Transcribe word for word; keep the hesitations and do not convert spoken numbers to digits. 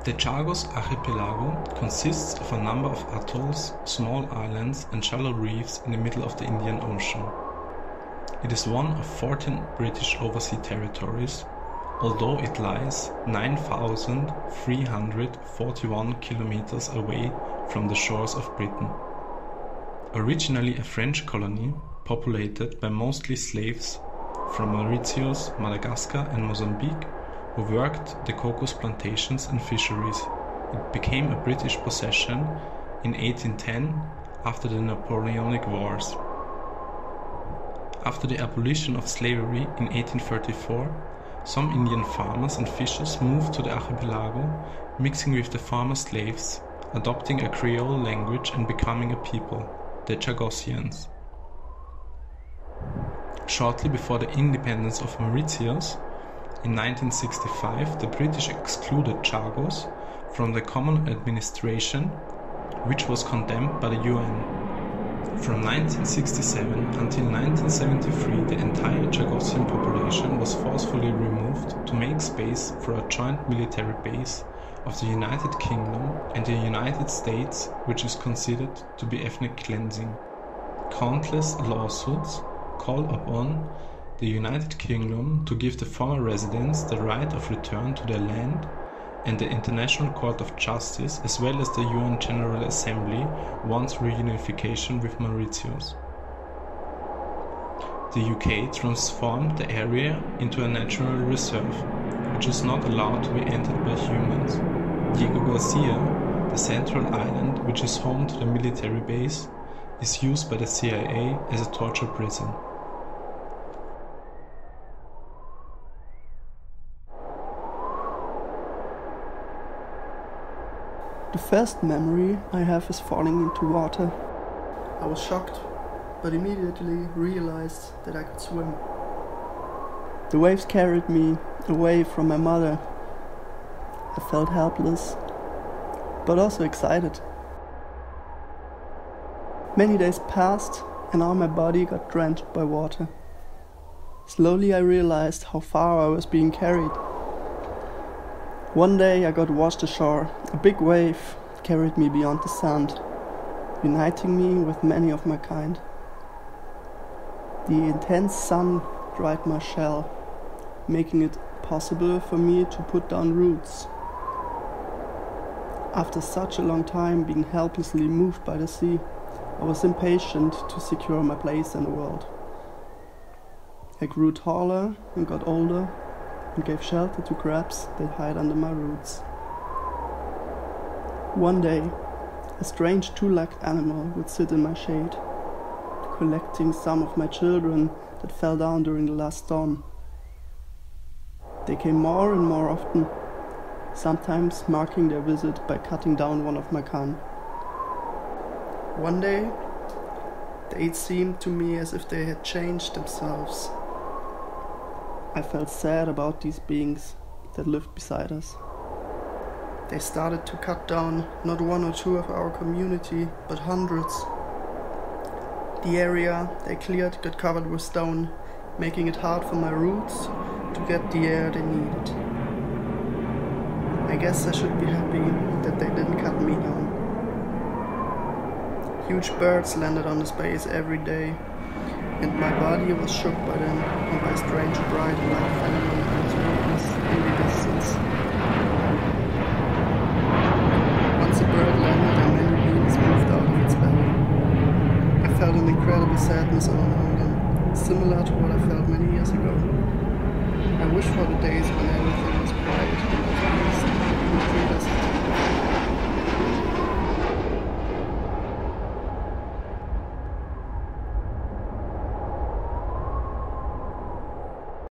The Chagos Archipelago consists of a number of atolls, small islands and shallow reefs in the middle of the Indian Ocean. It is one of fourteen British overseas territories, although it lies nine thousand three hundred forty-one kilometers away from the shores of Britain. Originally a French colony, populated by mostly slaves from Mauritius, Madagascar and Mozambique, who worked the cocoa plantations and fisheries, it became a British possession in eighteen ten after the Napoleonic Wars. After the abolition of slavery in eighteen thirty-four, some Indian farmers and fishers moved to the archipelago, mixing with the former slaves, adopting a Creole language and becoming a people, the Chagosians. Shortly before the independence of Mauritius, in nineteen sixty-five, the British excluded Chagos from the Common Administration, which was condemned by the U N. From nineteen sixty-seven until nineteen seventy-three, the entire Chagosian population was forcefully removed to make space for a joint military base of the United Kingdom and the United States, which is considered to be ethnic cleansing. Countless lawsuits call upon the United Kingdom to give the former residents the right of return to their land, and the International Court of Justice, as well as the U N General Assembly, wants reunification with Mauritius. The U K transformed the area into a natural reserve, which is not allowed to be entered by humans. Diego Garcia, the central island, which is home to the military base, is used by the C I A as a torture prison. The first memory I have is falling into water. I was shocked, but immediately realized that I could swim. The waves carried me away from my mother. I felt helpless, but also excited. Many days passed, and now my body got drenched by water. Slowly I realized how far I was being carried. One day I got washed ashore. A big wave carried me beyond the sand, uniting me with many of my kind. The intense sun dried my shell, making it possible for me to put down roots. After such a long time being helplessly moved by the sea, I was impatient to secure my place in the world. I grew taller and got older, and gave shelter to crabs that hide under my roots. One day, a strange two-legged animal would sit in my shade, collecting some of my children that fell down during the last storm. They came more and more often, sometimes marking their visit by cutting down one of my can. One day, they seemed to me as if they had changed themselves. I felt sad about these beings that lived beside us. They started to cut down not one or two of our community, but hundreds. The area they cleared got covered with stone, making it hard for my roots to get the air they needed. I guess I should be happy that they didn't cut me down. Huge birds landed on the space every day, and my body was shook by them and by a strange bright light phenomenon I was witness in the distance. Once a bird landed and many beings moved out of its belly. I felt an incredible sadness all around them, similar to what I felt many years ago. I wish for the days when everything was bright and at peace and would treat us